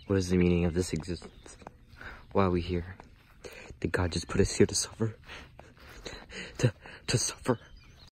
What is the meaning of this existence? Why are we here? Did God just put us here to suffer? To suffer?